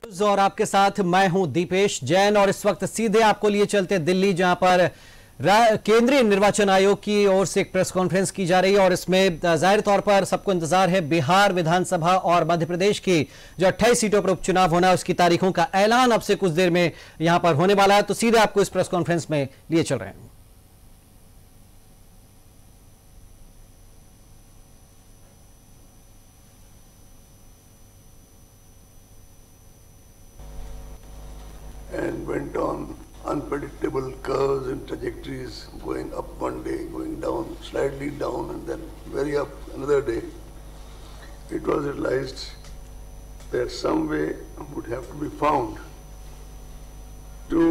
और आपके साथ मैं हूं दीपेश जैन और इस वक्त सीधे आपको लिए चलते दिल्ली, जहां पर केंद्रीय निर्वाचन आयोग की ओर से एक प्रेस कॉन्फ्रेंस की जा रही है और इसमें जाहिर तौर पर सबको इंतजार है बिहार विधानसभा और मध्य प्रदेश की जो 28 सीटों पर उपचुनाव होना है उसकी तारीखों का ऐलान अब से कुछ देर में यहां पर होने वाला है। तो सीधे आपको इस प्रेस कॉन्फ्रेंस में लिए चल रहे हैं। And went on unpredictable curves and trajectories, going up one day, going down, slightly down, and then very up another day. It was realized that some way would have to be found to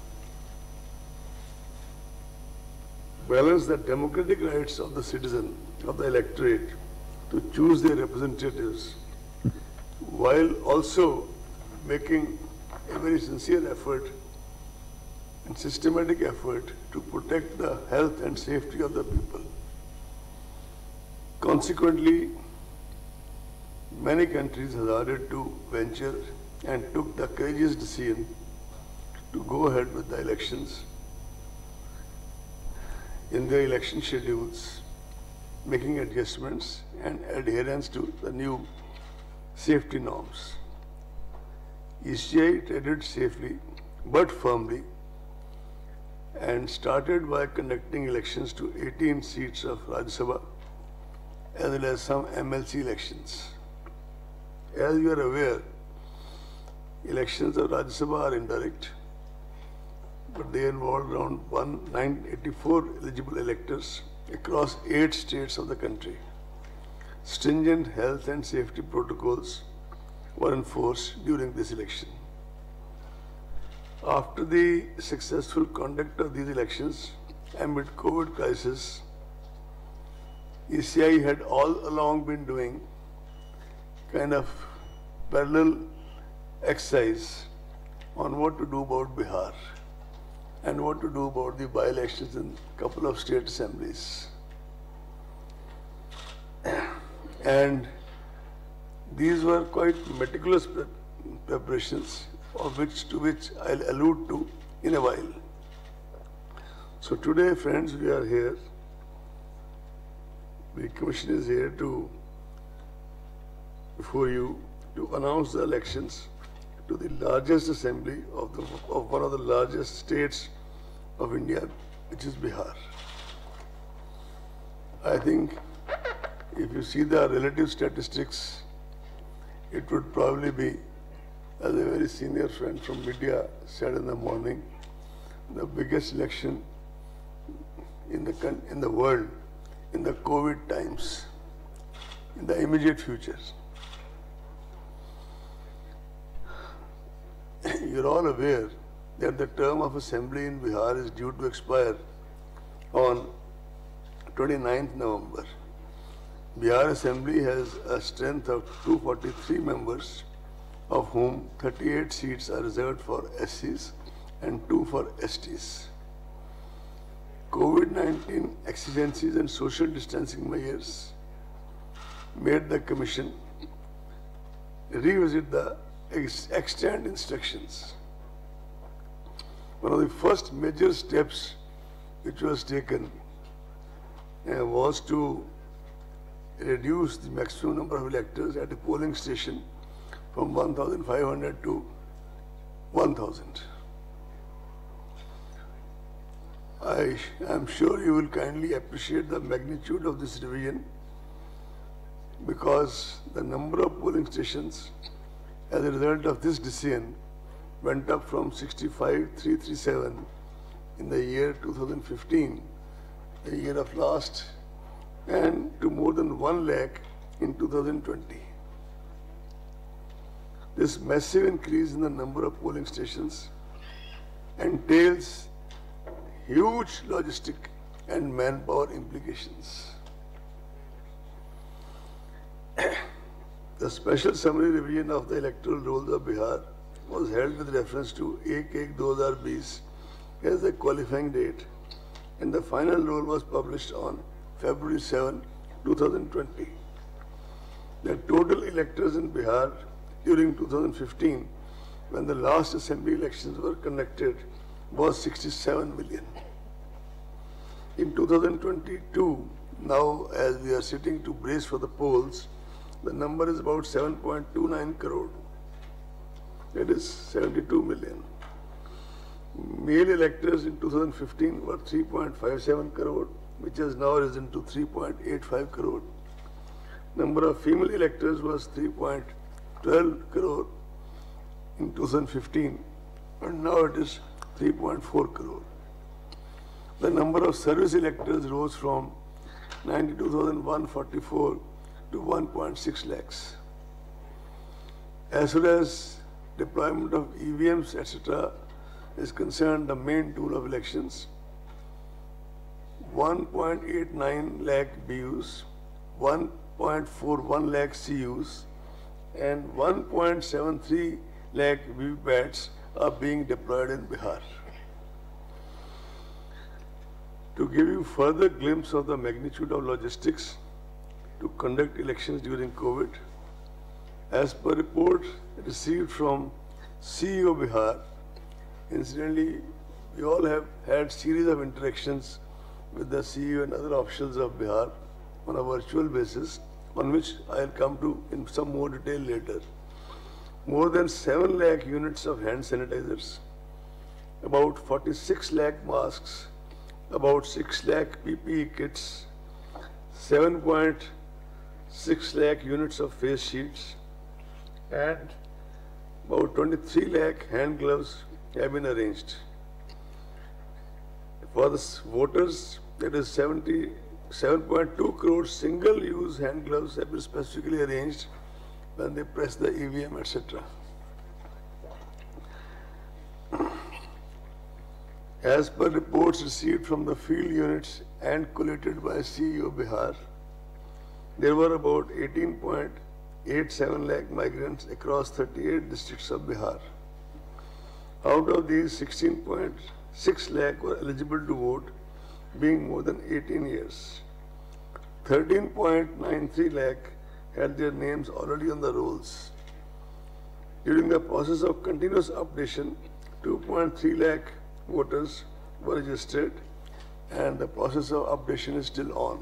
balance the democratic rights of the citizen, of the electorate, to choose their representatives, while also making a very sincere effort and systematic effort to protect the health and safety of the people. Consequently, many countries hazarded to venture and took the courageous decision to go ahead with the elections in their election schedules, making adjustments and adherence to the new safety norms. ECI treaded safely but firmly and started by conducting elections to 18 seats of Rajya Sabha as well as some MLC elections. As you are aware, elections of Rajya Sabha are indirect, but they involve around 984 eligible electors across 8 states of the country. Stringent health and safety protocols were enforced during this election. After the successful conduct of these elections amid COVID crisis, ECI had all along been doing kind of parallel exercise on what to do about Bihar and what to do about the by-elections in a couple of state assemblies. And these were quite meticulous preparations, to which I'll allude to in a while. So today, friends, we are here. The Commission is here before you to announce the elections to the largest assembly of one of the largest states of India, which is Bihar. I think if you see the relative statistics, it would probably be, as a very senior friend from media said in the morning, the biggest election in the world in the COVID times, in the immediate future. You're all aware that the term of assembly in Bihar is due to expire on 29th November. Bihar Assembly has a strength of 243 members, of whom 38 seats are reserved for SCs and 2 for STs. COVID-19 exigencies and social distancing measures made the Commission revisit the extant instructions. One of the first major steps which was taken was to reduce the maximum number of electors at a polling station from 1,500 to 1,000. I am sure you will kindly appreciate the magnitude of this revision, because the number of polling stations as a result of this decision went up from 65,337 in the year 2015, the year of last, and to more than 1 lakh in 2020. This massive increase in the number of polling stations entails huge logistic and manpower implications. The special summary revision of the electoral rolls of Bihar was held with reference to 1/1/2020 as the qualifying date, and the final roll was published on February 7, 2020. The total electors in Bihar during 2015 when the last assembly elections were conducted was 67 million. In 2022, now as we are sitting to brace for the polls, the number is about 7.29 crore. That is 72 million. Male electors in 2015 were 3.57 crore, which has now risen to 3.85 crore. Number of female electors was 3.12 crore in 2015, and now it is 3.4 crore. The number of service electors rose from 92,144 to 1.6 lakhs. As far as deployment of EVMs, etc., is concerned, the main tool of elections, 1.89 lakh BUs, 1.41 lakh CUs, and 1.73 lakh VVPATs are being deployed in Bihar. To give you further glimpse of the magnitude of logistics to conduct elections during COVID, as per report received from CEO Bihar, incidentally, we all have had series of interactions with the CEO and other officials of Bihar on a virtual basis, on which I'll come to in some more detail later. More than 7 lakh units of hand sanitizers, about 46 lakh masks, about 6 lakh PPE kits, 7.6 lakh units of face sheets, and about 23 lakh hand gloves have been arranged. For the voters, that is 77.2 crore single-use hand gloves have been specifically arranged when they press the EVM, etc. As per reports received from the field units and collated by CEO Bihar, there were about 18.87 lakh migrants across 38 districts of Bihar. Out of these, 16.6 lakh were eligible to vote, being more than 18 years. 13.93 lakh had their names already on the rolls. During the process of continuous updation, 2.3 lakh voters were registered, and the process of updation is still on.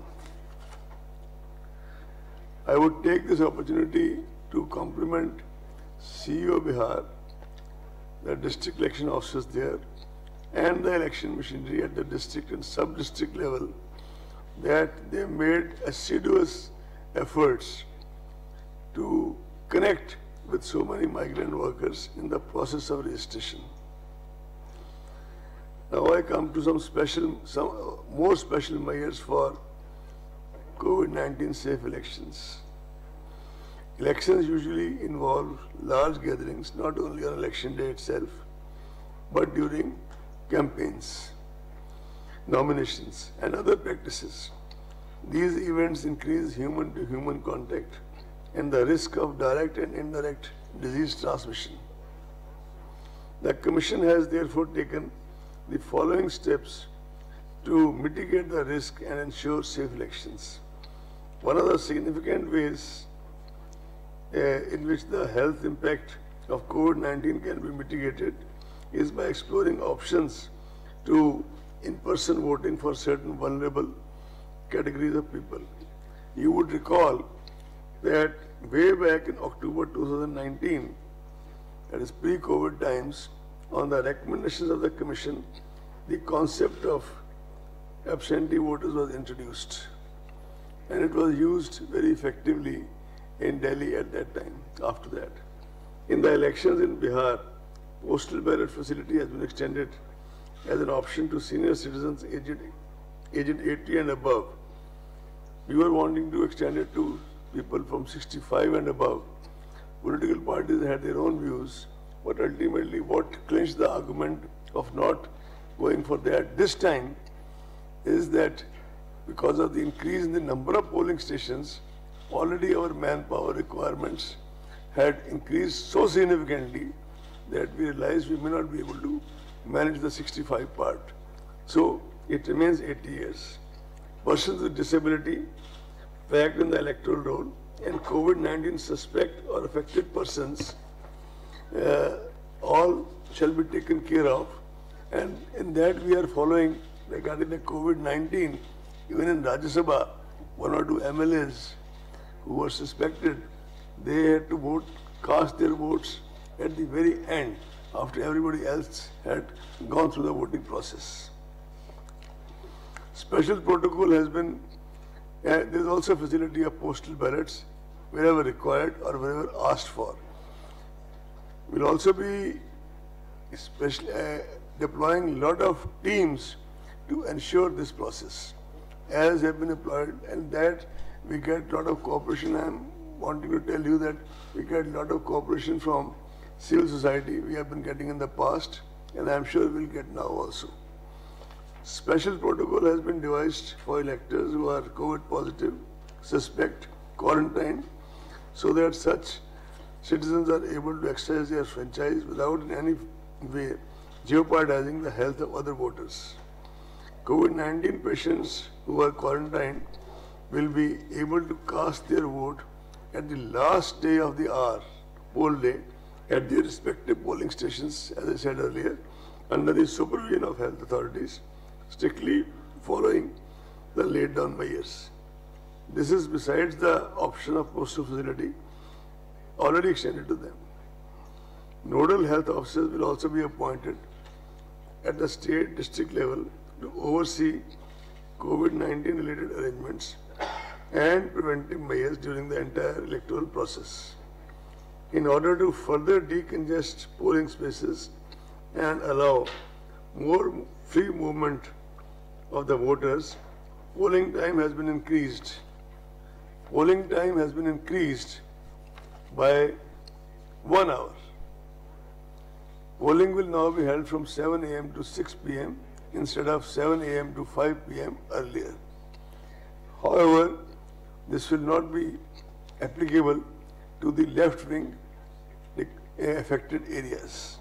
I would take this opportunity to compliment CEO Bihar, the district election officers there, and the election machinery at the district and sub-district level, that they made assiduous efforts to connect with so many migrant workers in the process of registration. Now I come to some more special measures for COVID-19 safe elections. Elections usually involve large gatherings, not only on election day itself, but during campaigns, nominations, and other practices. These events increase human-to-human contact and the risk of direct and indirect disease transmission. The Commission has therefore taken the following steps to mitigate the risk and ensure safe elections. One of the significant ways in which the health impact of COVID-19 can be mitigated is by exploring options to in-person voting for certain vulnerable categories of people. You would recall that way back in October 2019, that is pre-COVID times, on the recommendations of the Commission, the concept of absentee voters was introduced, and it was used very effectively in Delhi at that time. After that, in the elections in Bihar, postal ballot facility has been extended as an option to senior citizens aged 80 and above. We were wanting to extend it to people from 65 and above. Political parties had their own views, but ultimately what clinched the argument of not going for that this time is that because of the increase in the number of polling stations, already our manpower requirements had increased so significantly that we realized we may not be able to manage the 65 part. So it remains 80 years. Persons with disability, fact in the electoral roll, and COVID-19 suspect or affected persons all shall be taken care of, and in that we are following regarding the COVID-19. Even in Rajya Sabha, one or two MLAs who were suspected, they had to vote, cast their votes at the very end after everybody else had gone through the voting process. Special protocol has been, there is also facility of postal ballots wherever required or wherever asked for. We'll also be deploying a lot of teams to ensure this process, as have been employed, and that we get a lot of cooperation. I'm wanting to tell you that we get a lot of cooperation from civil society. We have been getting in the past, and I'm sure we'll get now also. Special protocol has been devised for electors who are COVID positive, suspect, quarantined, so that such citizens are able to exercise their franchise without in any way jeopardizing the health of other voters. COVID-19 patients who are quarantined will be able to cast their vote at the last day of the hour, poll day, at their respective polling stations, as I said earlier, under the supervision of health authorities, strictly following the laid down measures. This is besides the option of postal facility already extended to them. Nodal health officers will also be appointed at the state district level to oversee COVID-19 related arrangements and preventive measures during the entire electoral process. In order to further decongest polling spaces and allow more free movement of the voters, polling time has been increased. Polling time has been increased by 1 hour. Polling will now be held from 7 a.m. to 6 p.m. instead of 7 a.m. to 5 p.m. earlier. However, this will not be applicable to the left-wing affected areas.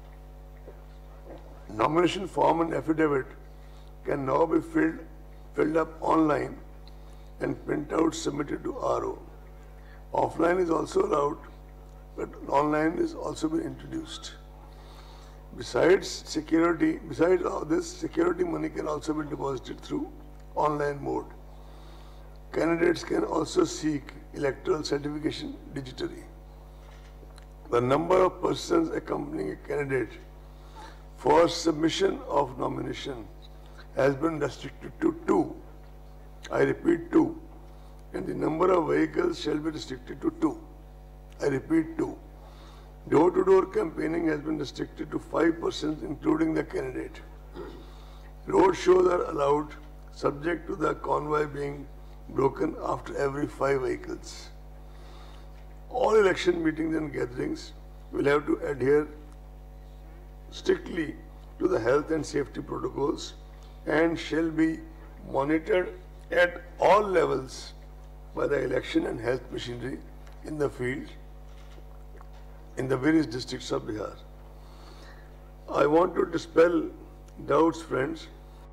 Nomination form and affidavit can now be filled up online and printouts submitted to RO. Offline is also allowed, but online is also been introduced. Besides all this, security money can also be deposited through online mode. Candidates can also seek electoral certification digitally. The number of persons accompanying a candidate for submission of nomination has been restricted to 2. I repeat 2. And the number of vehicles shall be restricted to 2. I repeat 2. Door-to-door campaigning has been restricted to 5 persons, including the candidate. Road shows are allowed, subject to the convoy being broken after every 5 vehicles. All election meetings and gatherings will have to adhere strictly to the health and safety protocols and shall be monitored at all levels by the election and health machinery in the field in the various districts of Bihar. I want to dispel doubts, friends.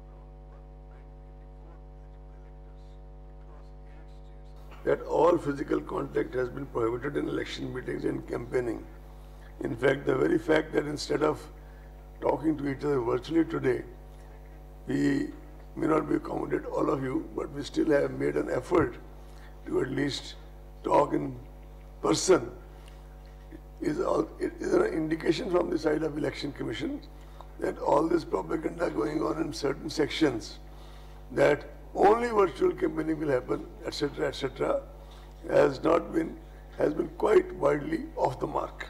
That all physical contact has been prohibited in election meetings and campaigning. In fact, the very fact that instead of talking to each other virtually today, we may not be accommodate all of you, but we still have made an effort to at least talk in person. It is an indication from the side of Election Commission that all this propaganda going on in certain sections, that only virtual campaigning will happen, etc., has been quite widely off the mark.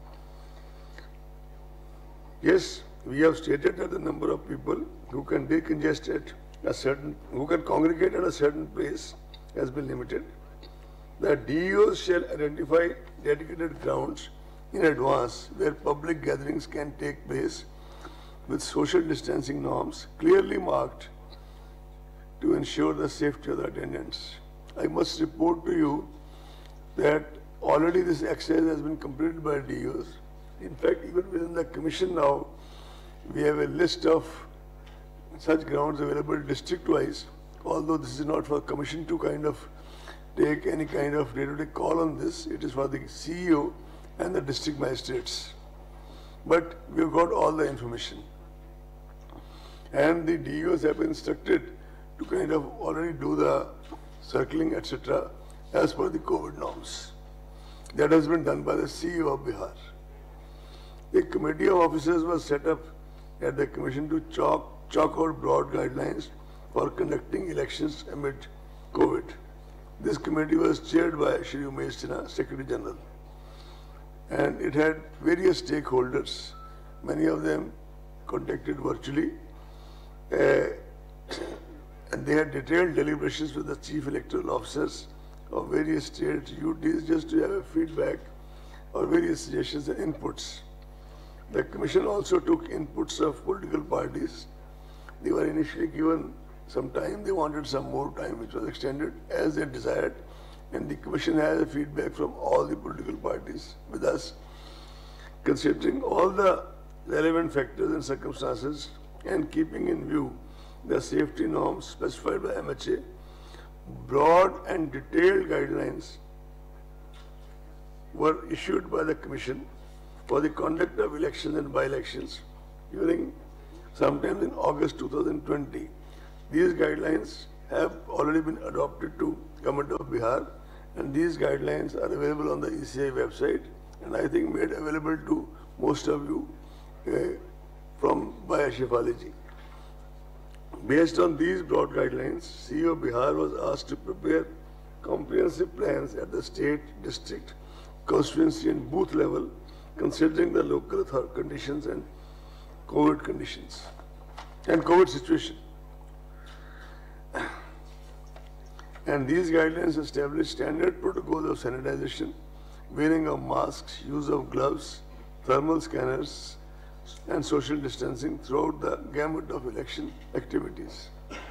Yes, we have stated that the number of people who can decongest who can congregate at a certain place has been limited. The DEOs shall identify dedicated grounds in advance where public gatherings can take place with social distancing norms clearly marked to ensure the safety of the attendants. I must report to you that already this exercise has been completed by DEOs. In fact, even within the commission now, we have a list of such grounds available district-wise, although this is not for commission to kind of take any kind of day-to-day call on this. It is for the CEO and the district magistrates. but we've got all the information. And the DEOs have been instructed to kind of already do the circling, etc., as per the COVID norms. That has been done by the CEO of Bihar. A committee of officers was set up at the commission to chalk out broad guidelines for conducting elections amid COVID. This committee was chaired by Shri Umesh Sinha, Secretary General, and it had various stakeholders, many of them contacted virtually, and they had detailed deliberations with the chief electoral officers of various states, UTs, just to have a feedback or various suggestions and inputs. The commission also took inputs of political parties. They were initially given some time, they wanted some more time, which was extended as they desired, and the commission has a feedback from all the political parties with us, considering all the relevant factors and circumstances and keeping in view the safety norms specified by MHA. Broad and detailed guidelines were issued by the Commission for the conduct of elections and by-elections during sometime in August 2020. These guidelines have already been adopted to Government of Bihar, and these guidelines are available on the ECI website, and I think made available to most of you by Ashifali ji. Based on these broad guidelines, CEO Bihar was asked to prepare comprehensive plans at the state, district, constituency and booth level, considering the local conditions and COVID conditions and COVID situation. And these guidelines establish standard protocols of sanitization, wearing of masks, use of gloves, thermal scanners, and social distancing throughout the gamut of election activities.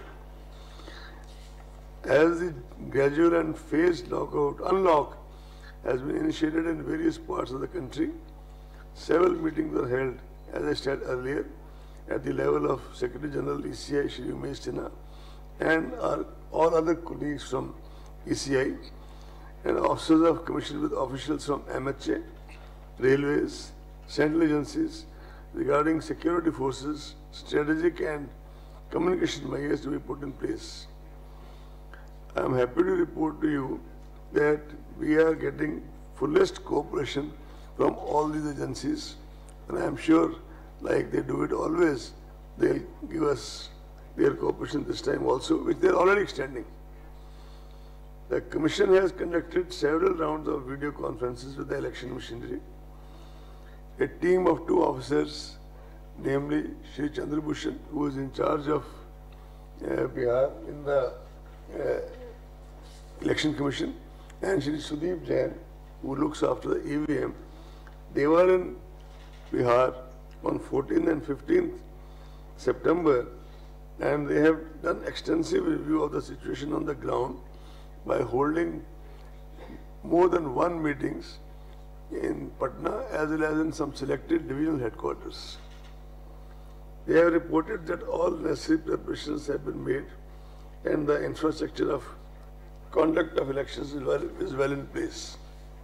As the gradual and phased unlock has been initiated in various parts of the country, several meetings were held, as I said earlier, at the level of Secretary General ECI, Shri Umesh Sinha, and all other colleagues from ECI, and officers of commission with officials from MHA, railways, central agencies, regarding security forces, strategic and communication measures to be put in place. I am happy to report to you that we are getting fullest cooperation from all these agencies, and I am sure, like they do it always, they'll give us their cooperation this time also, which they are already extending. The Commission has conducted several rounds of video conferences with the election machinery. A team of 2 officers, namely Shri Chandrabhushan, who is in charge of Bihar in the Election Commission, and Shri Sudeep Jain, who looks after the EVM. They were in Bihar on 14th and 15th September, and they have done extensive review of the situation on the ground by holding more than 1 meetings in Patna as well as in some selected divisional headquarters. They have reported that all necessary preparations have been made and the infrastructure of conduct of elections is well in place.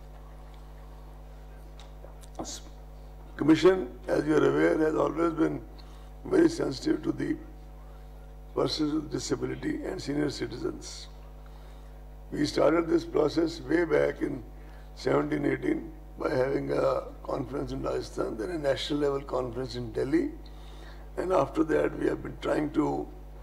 Commission, as you are aware, has always been very sensitive to the persons with disability and senior citizens. We started this process way back in 17-18 by having a conference in Rajasthan, then a national level conference in Delhi, and after that we have been trying to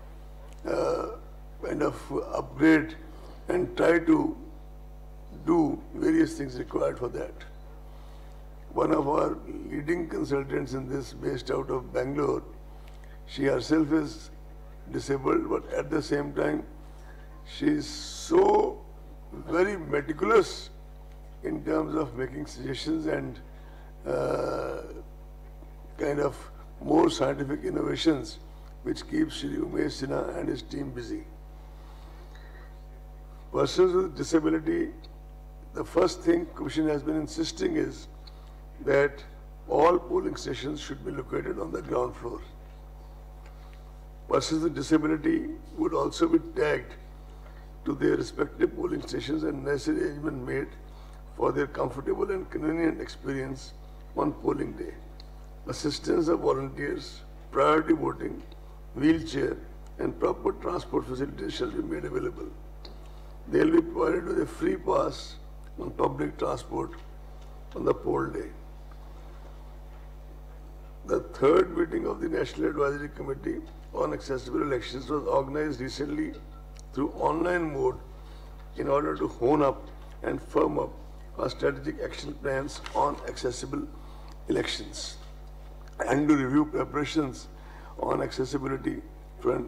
kind of upgrade and try to do various things required for that. One of our leading consultants in this, based out of Bangalore, she herself is disabled, but at the same time she is so very meticulous in terms of making suggestions and kind of more scientific innovations, which keeps Shri Umesh Sinha and his team busy. Persons with disability, the first thing Commission has been insisting is that all polling stations should be located on the ground floor. Persons with disability would also be tagged to their respective polling stations and necessary arrangement made for their comfortable and convenient experience on polling day. assistance of volunteers, priority voting, wheelchair, and proper transport facilities shall be made available. They will be provided with a free pass on public transport on the poll day. The third meeting of the National Advisory Committee on Accessible Elections was organized recently through online mode in order to hone up and firm up our strategic action plans on accessible elections and to review preparations on accessibility front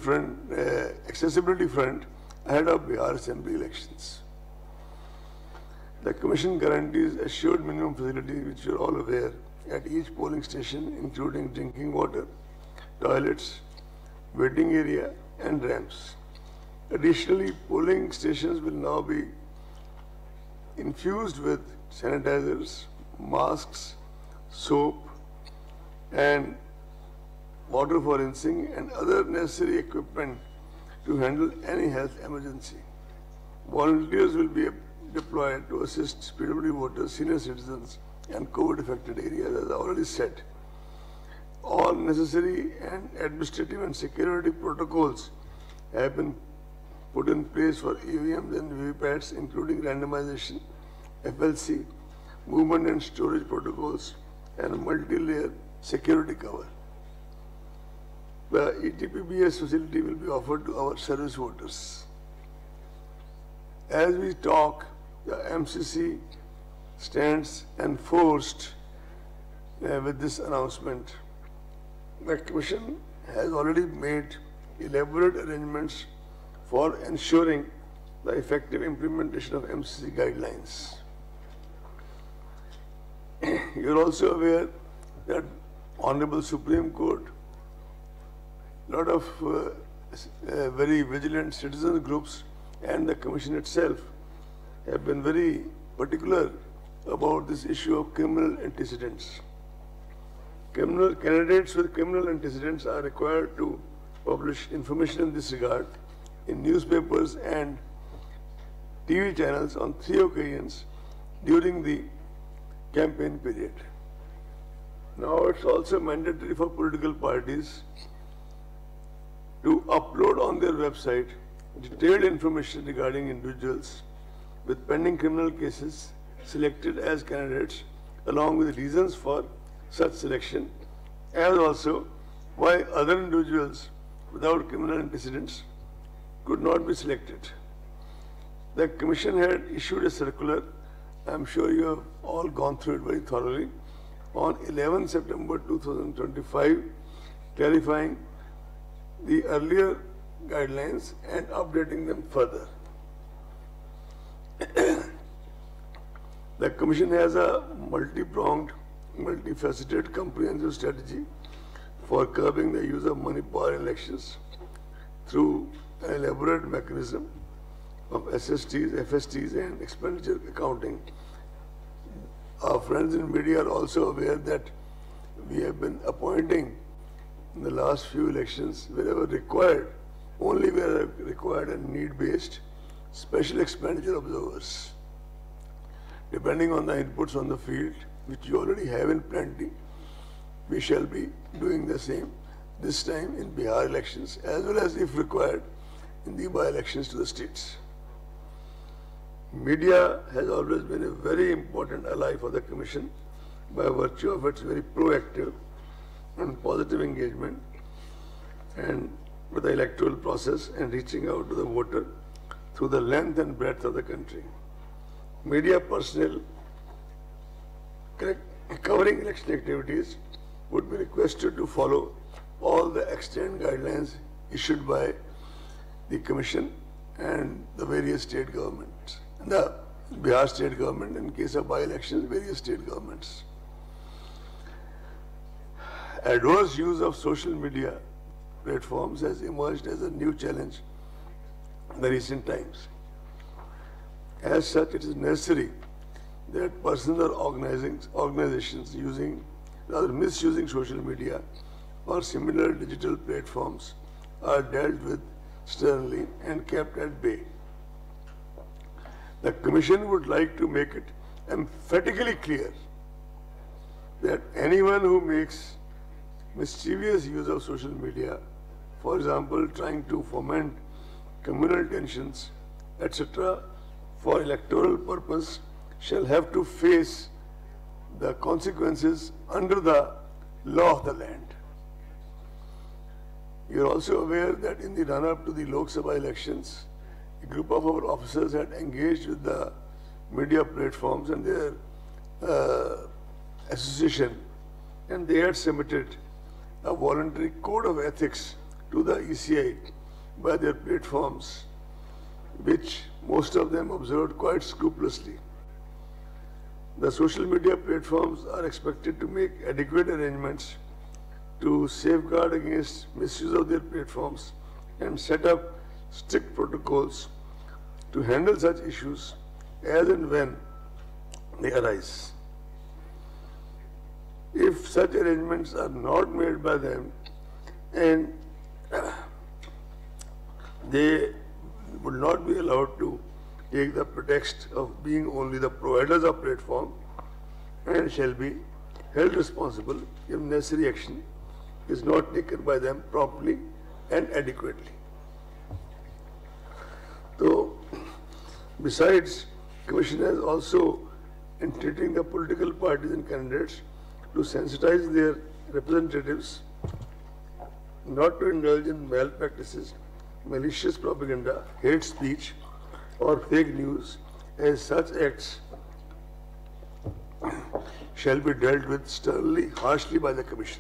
ahead of Bihar Assembly elections. The Commission guarantees assured minimum facilities, which you are all aware, at each polling station, including drinking water, toilets, waiting area, and ramps. Additionally, polling stations will now be infused with sanitizers, masks, soap, and water for rinsing and other necessary equipment to handle any health emergency. Volunteers will be deployed to assist PWD voters, senior citizens, and COVID-affected areas, as I already said. All necessary and administrative and security protocols have been put in place for EVMs and VVPATs, including randomization, FLC, movement and storage protocols, and multi-layer security cover. The ETPBS facility will be offered to our service voters. As we talk, the MCC stands enforced with this announcement. The Commission has already made elaborate arrangements for ensuring the effective implementation of MCC guidelines. You are also aware that Honorable Supreme Court, lot of very vigilant citizen groups and the Commission itself have been very particular about this issue of criminal antecedents. Criminal candidates with criminal antecedents are required to publish information in this regard in newspapers and TV channels on 3 occasions during the campaign period. Now it's also mandatory for political parties to upload on their website detailed information regarding individuals with pending criminal cases selected as candidates, along with reasons for such selection, as also why other individuals without criminal antecedents could not be selected. The Commission had issued a circular, I'm sure you have all gone through it very thoroughly, on 11 September 2025, clarifying the earlier guidelines and updating them further. The Commission has a multi-pronged, multifaceted, comprehensive strategy for curbing the use of money power in elections through an elaborate mechanism of SSTs, FSTs, and expenditure accounting. Our friends in media are also aware that we have been appointing in the last few elections, wherever required, only where required and need-based, special expenditure observers. Depending on the inputs on the field, which you already have in plenty, we shall be doing the same this time in Bihar elections, as well as, if required, in the by-elections to the states. Media has always been a very important ally for the Commission by virtue of its very proactive and positive engagement and with the electoral process and reaching out to the voter through the length and breadth of the country. Media personnel covering election activities would be requested to follow all the extant guidelines issued by the Commission and the various state governments. The Bihar state government, in case of by-elections, various state governments. Adverse use of social media platforms has emerged as a new challenge in the recent times. As such, it is necessary that persons or organizations misusing social media or similar digital platforms are dealt with sternly and kept at bay. The Commission would like to make it emphatically clear that anyone who makes mischievous use of social media, for example, trying to foment communal tensions, etc., for electoral purpose, shall have to face the consequences under the law of the land. You are also aware that in the run-up to the Lok Sabha elections, a group of our officers had engaged with the media platforms and their association, and they had submitted a voluntary code of ethics to the ECI by their platforms, which most of them observed quite scrupulously. The social media platforms are expected to make adequate arrangements to safeguard against misuse of their platforms and set up strict protocols to handle such issues as and when they arise. If such arrangements are not made by them and they would not be allowed to take the pretext of being only the providers of platform and shall be held responsible if necessary action is not taken by them promptly and adequately. So, besides, Commission has also entreating the political parties and candidates to sensitize their representatives not to indulge in malpractices, malicious propaganda, hate speech, or fake news, as such acts shall be dealt with sternly, harshly by the Commission.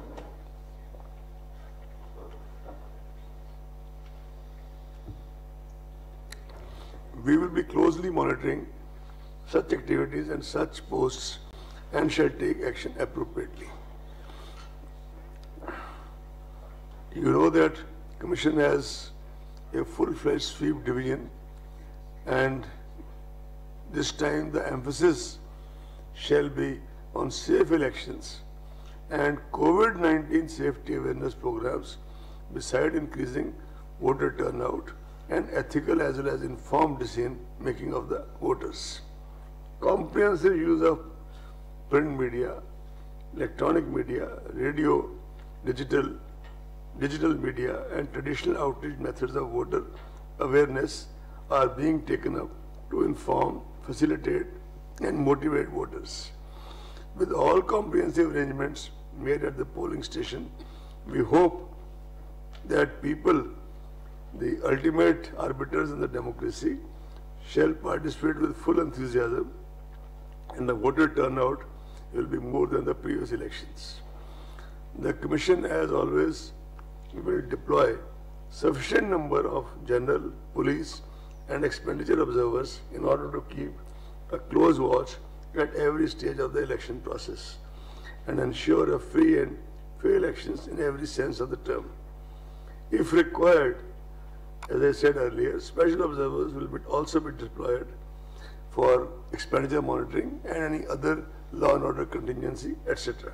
We will be closely monitoring such activities and such posts and shall take action appropriately. You know that Commission has a full-fledged sweep division, and this time the emphasis shall be on safe elections and COVID-19 safety awareness programs, beside increasing voter turnout and ethical as well as informed decision making of the voters. Comprehensive use of print media, electronic media, radio, digital media and traditional outreach methods of voter awareness are being taken up to inform, facilitate and motivate voters. With all comprehensive arrangements made at the polling station, we hope that people, the ultimate arbiters in the democracy, shall participate with full enthusiasm, and the voter turnout will be more than the previous elections. The Commission, as always, will deploy sufficient number of general, police and expenditure observers in order to keep a close watch at every stage of the election process and ensure a free and fair elections in every sense of the term. If required, as I said earlier, special observers will also be deployed for expenditure monitoring and any other law and order contingency, etc.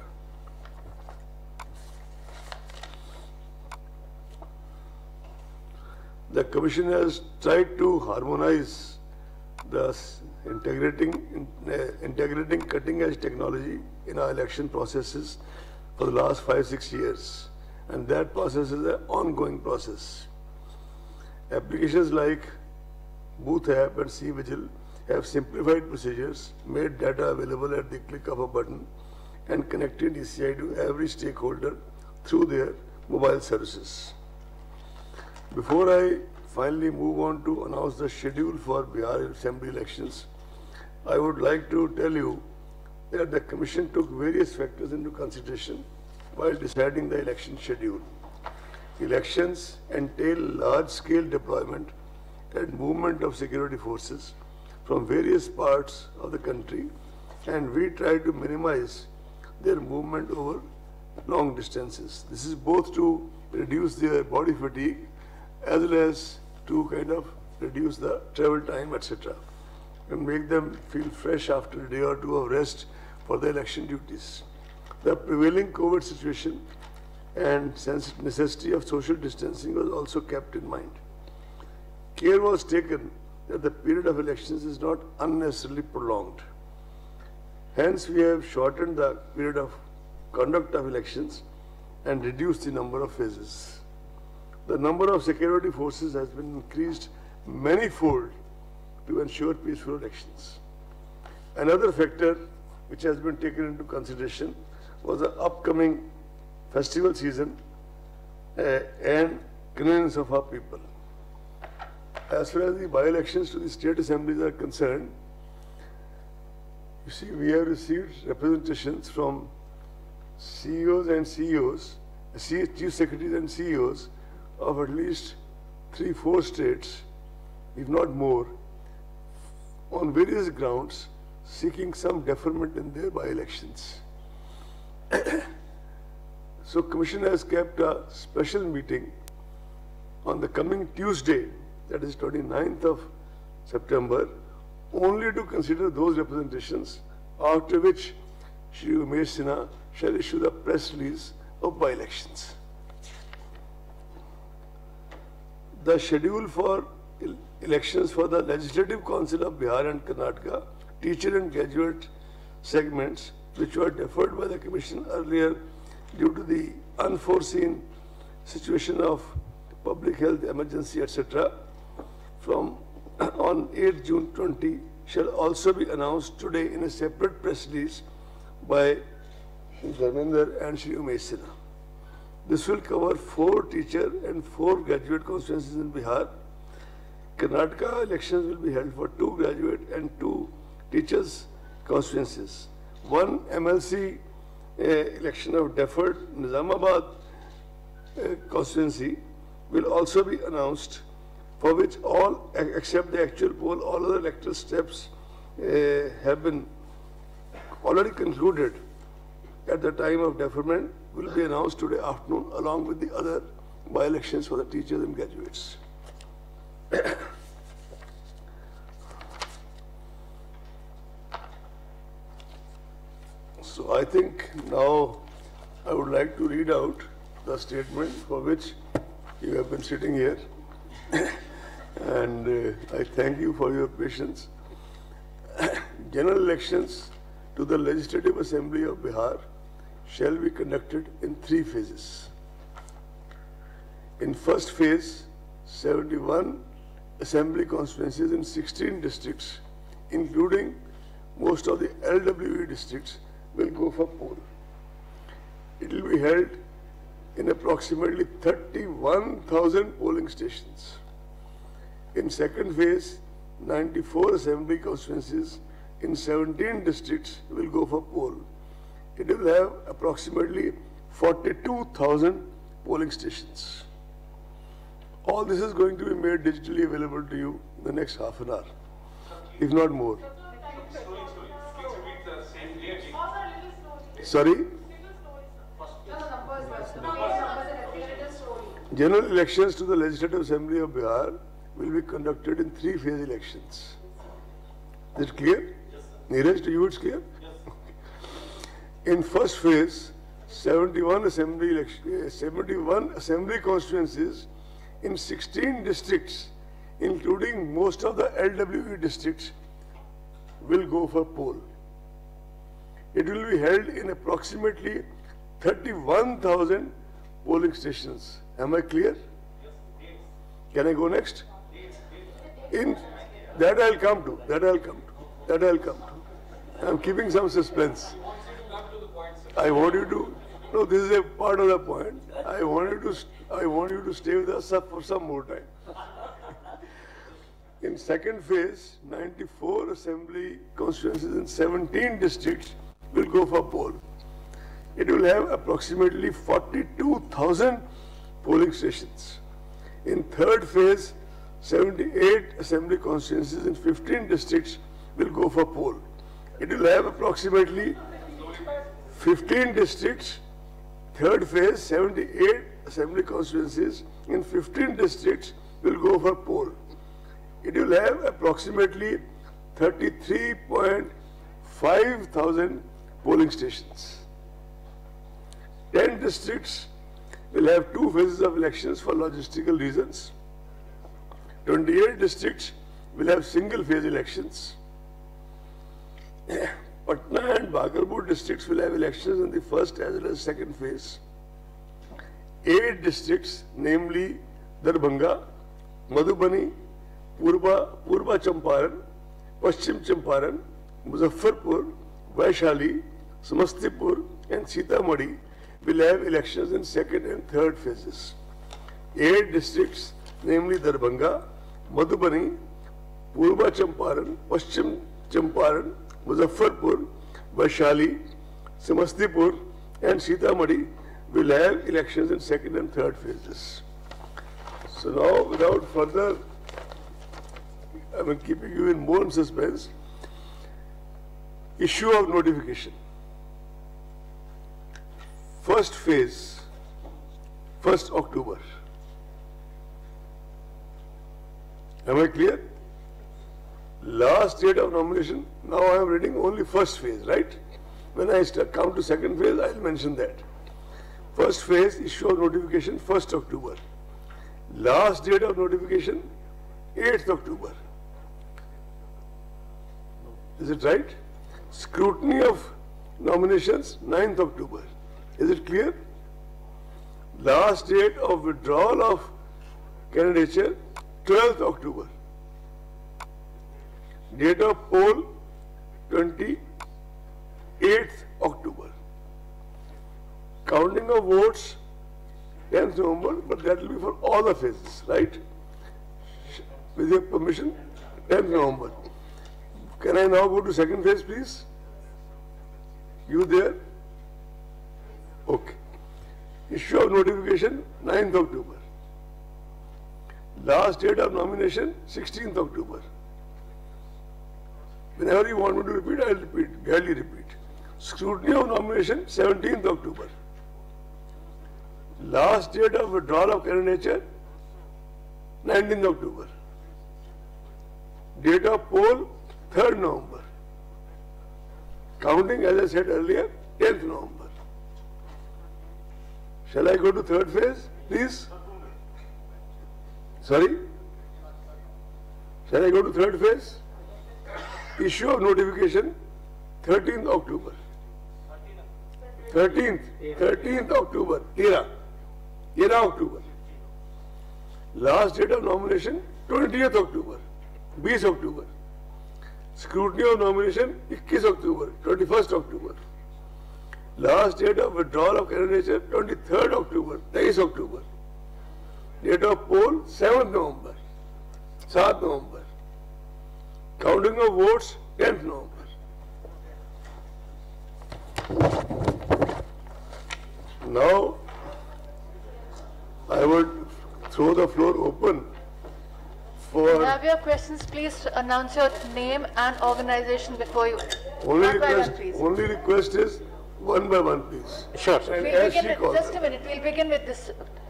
The Commission has tried to harmonize the integrating cutting-edge technology in our election processes for the last 5-6 years, and that process is an ongoing process. Applications like Booth App and C-Vigil have simplified procedures, made data available at the click of a button, and connected ECI to every stakeholder through their mobile services. Before I finally move on to announce the schedule for Bihar Assembly elections, I would like to tell you that the Commission took various factors into consideration while deciding the election schedule. Elections entail large-scale deployment and movement of security forces from various parts of the country, and we try to minimize their movement over long distances. This is both to reduce their body fatigue as well as to kind of reduce the travel time, etc., and make them feel fresh after a day or two of rest for the election duties. The prevailing COVID situation and necessity of social distancing was also kept in mind. Care was taken that the period of elections is not unnecessarily prolonged. Hence, we have shortened the period of conduct of elections and reduced the number of phases. The number of security forces has been increased manifold to ensure peaceful elections. Another factor which has been taken into consideration was the upcoming festival season and convenience of our people. As far as the by-elections to the state assemblies are concerned, you see, we have received representations from CEOs and CEOs, chief secretaries and CEOs of at least 3-4 states, if not more, on various grounds, seeking some deferment in their by-elections. So Commission has kept a special meeting on the coming Tuesday, that is 29th of September, only to consider those representations, after which Shri Umesh Sinha shall issue the press release of by-elections. The schedule for elections for the Legislative Council of Bihar and Karnataka, teacher and graduate segments, which were deferred by the Commission earlier due to the unforeseen situation of public health emergency, etc., from on 8 June 20 shall also be announced today in a separate press release by Dharmender and Shri Umesh Sinha. This will cover 4 teacher and 4 graduate constituencies in Bihar. Karnataka elections will be held for 2 graduate and 2 teachers constituencies. 1 MLC election of deferred Nizamabad constituency will also be announced, for which all, except the actual poll, all other electoral steps have been already concluded at the time of deferment, will be announced today afternoon along with the other by-elections for the teachers and graduates. So I think now I would like to read out the statement for which you have been sitting here. And I thank you for your patience. General elections to the Legislative Assembly of Bihar shall be conducted in 3 phases. In first phase, 71 assembly constituencies in 16 districts, including most of the LWE districts, will go for poll. It will be held in approximately 31,000 polling stations. In second phase, 94 assembly constituencies in 17 districts will go for poll. It will have approximately 42,000 polling stations. All this is going to be made digitally available to you in the next half an hour, if not more. Sorry? General elections to the Legislative Assembly of Bihar will be conducted in 3-phase elections. Is it clear? Neeraj, to you it's clear? In first phase, 71 assembly constituencies in 16 districts, including most of the LWE districts, will go for poll. It will be held in approximately 31,000 polling stations. Am I clear? Can I go next? In that I'll come to. That I'll come to. I'm keeping some suspense. I want you to. No, this is a part of the point. I want you to stay with us for some more time. In second phase, 94 assembly constituencies in 17 districts will go for poll. It will have approximately 42,000 polling stations. In third phase, 78 assembly constituencies in 15 districts will go for poll. It will have approximately 15 districts. Third phase, 78 assembly constituencies in 15 districts will go for poll. It will have approximately 33.5 thousand polling stations. 10 districts will have 2 phases of elections for logistical reasons. 28 districts will have single phase elections. Patna and Bagalpur districts will have elections in the first as well as second phase. 8 districts, namely Darbhanga, Madhubani, Purba Champaran, Paschim Champaran, Muzaffarpur, Vaishali, Samastipur and Sitamarhi will have elections in second and third phases. 8 districts, namely Darbhanga, Madhubani, Purba Champaran, Paschim Champaran, Muzaffarpur, Vaishali, Samastipur and Sitamarhi will have elections in second and third phases. So now, without further, keeping you in more suspense, issue of notification. First phase, 1st October. Am I clear? Last date of nomination, now I am reading only first phase, right? When I come to second phase, I will mention that. First phase, issue of notification, 1st October. Last date of notification, 8th October. Is it right? Scrutiny of nominations, 9th October. Is it clear? Last date of withdrawal of candidature, 12th October. Date of poll, 28th October. Counting of votes, 10th November, but that will be for all the phases, right? With your permission, 10th November. Can I now go to second phase, please? You there? Okay. Issue of notification, 9th October. Last date of nomination, 16th October. Whenever you want me to repeat, I will repeat, gladly repeat. Scrutiny of nomination, 17th October. Last date of withdrawal of candidature, 19th October. Date of poll, 3rd November. Counting, as I said earlier, 10th November. Shall I go to third phase, please? Sorry? Shall I go to third phase? Issue of notification, 13th October. 13th October, 13 October. Last date of nomination, 20th October, 20 October. Scrutiny of nomination, 21 October, 21st October. Last date of withdrawal of candidature, 23rd October, 23 October. Date of poll, 7th November, 7th November. Counting of votes, 10th November. Now, I would throw the floor open for... If you have your questions, please announce your name and organization before you... Only request is one by one, please. Sure, sir. Just a minute, we'll begin with this.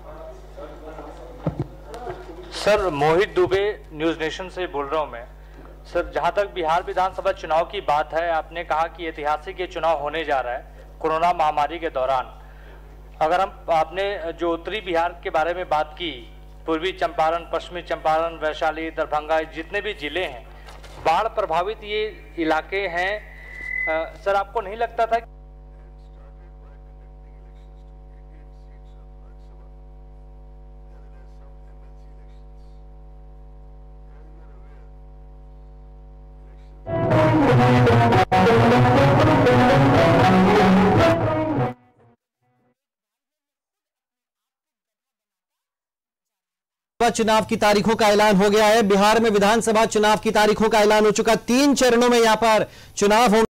Sir, Mohit Dubey News Nation से बोल रहा हूं मैं। Sir, जहां तक बिहार विधानसभा चुनाव की बात है, आपने कहा कि ऐतिहासिक ये चुनाव होने जा रहा है कोरोना महामारी के दौरान। अगर आपने जो उत्तरी बिहार के बारे में बात की, पूर्वी चंपारण, पश्चिमी चंपारण, वैशाली, दरभंगा, जितने भी जिले हैं, बाढ़ प्रभावित ये इलाके हैं। सर, आपको नहीं लगता था चुनाव की तारीखों का ऐलान हो गया है। बिहार में विधानसभा चुनाव की तारीखों का ऐलान हो चुका। 3 चरणों में यहां पर चुनाव होंगे।